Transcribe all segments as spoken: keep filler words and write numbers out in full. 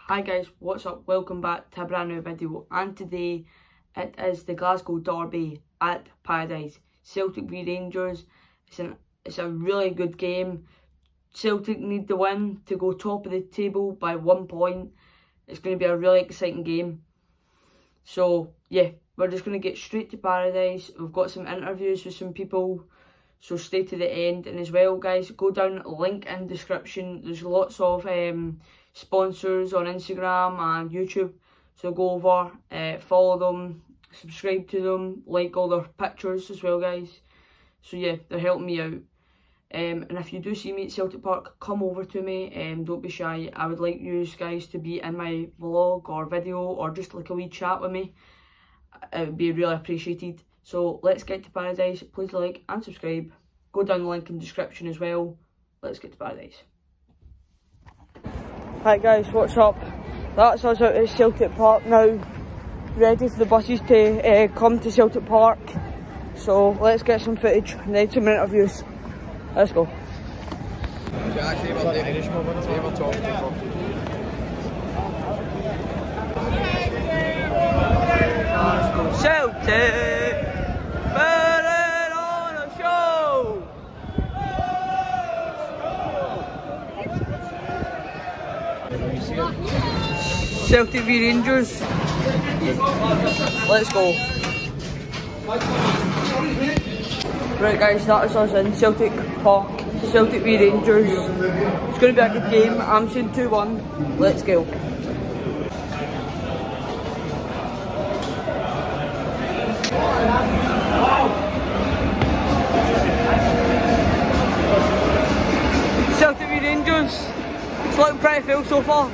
Hi guys, what's up? Welcome back to a brand new video, and today it is the Glasgow Derby at Paradise. Celtic v Rangers. It's, an, it's a really good game. Celtic need the win to go top of the table by one point. It's going to be a really exciting game. So yeah, we're just going to get straight to Paradise. We've got some interviews with some people, so stay to the end. And as well guys, go down, link in description. There's lots of um, sponsors on Instagram and YouTube, so go over, uh, follow them, subscribe to them, like all their pictures as well guys. So yeah, they're helping me out. Um, and if you do see me at Celtic Park, come over to me, um, don't be shy. I would like you guys to be in my vlog or video, or just like a wee chat with me. It would be really appreciated. So let's get to Paradise. Please like and subscribe. Go down the link in the description as well. Let's get to Paradise. Hi guys, what's up? That's us out at Celtic Park now, ready for the buses to uh, come to Celtic Park. So let's get some footage and then some interviews. Let's go. Celtic! Put it on a show! Celtic v Rangers. Let's go. Right guys, that is us in Celtic Park. Celtic v Rangers. It's going to be a good game. I'm saying two one. Let's go. Celtic v Rangers. It's looking pretty full so far.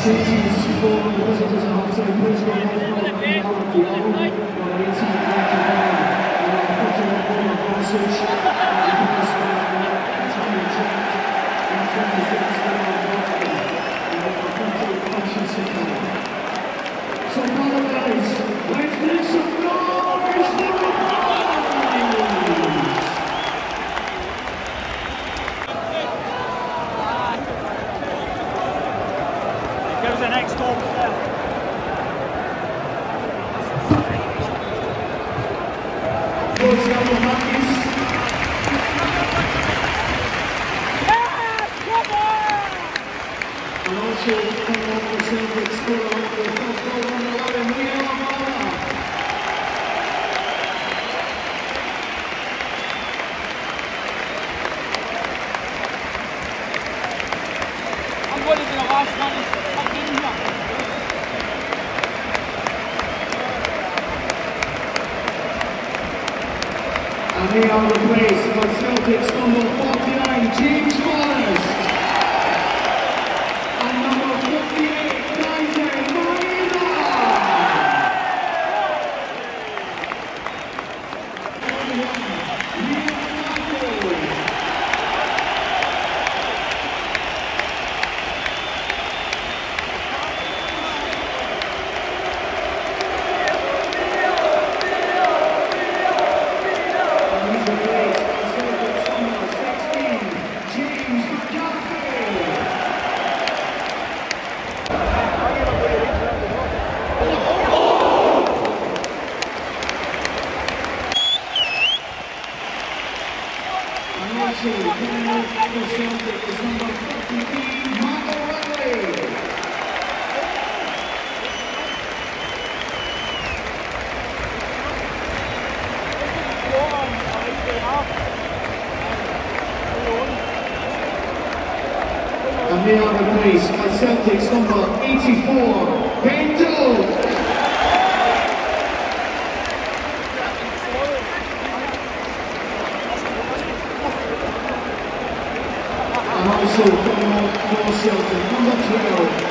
changes for the visitors at half-time. Please go off from the Alan Diallo, number eighteen, Frankie Brown, and number fifty-one, Barsic, and pass by Antonio Jack, and twenty-six, Bernard Barkley, and number twenty, Hutchinson. So, Paradise, let's make some noise for the Paradise! Goes the next goal. Goes down the Matthews. And also coming off the Celtic score on the first goal on the eleven, Miguel Amara. I'm going to the last one. And they are replaced by Celtics number forty-nine, James Forrest. And number fifty-eight, Dyson Marina. Also coming out for Celtic is number fifty-eight, Mark O'Reilly. And they are replaced by Celtics number eighty-four, Ben Doe. And also coming out for Celtic number twelve,